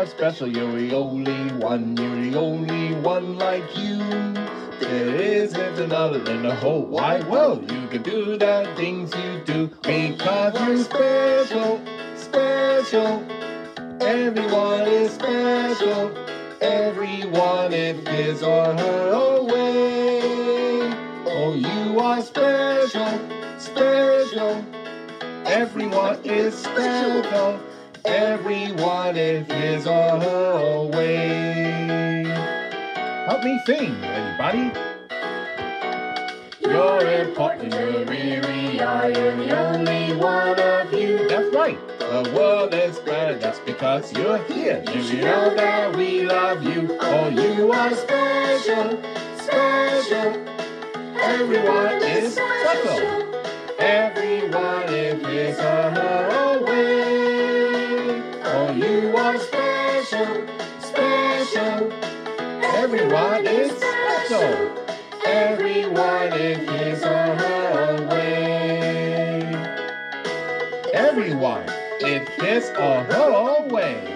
are special, you're the only one like you. There isn't another in the whole wide world. You can do the things you do because you're special, special. Everyone is special. Everyone in his or her own way. Oh, you are special, special. Everyone is special. Everyone in his or her own way. Help me sing, everybody. You're important, you really are. You're the only one of you. That's right. The world is better just because you're here. You know that we love you. Oh, you are special, special. Everyone is special. Everyone in his or her own way. Oh, you are special, special. Everyone is special. Everyone in his or her own way. Everyone in his or her own way.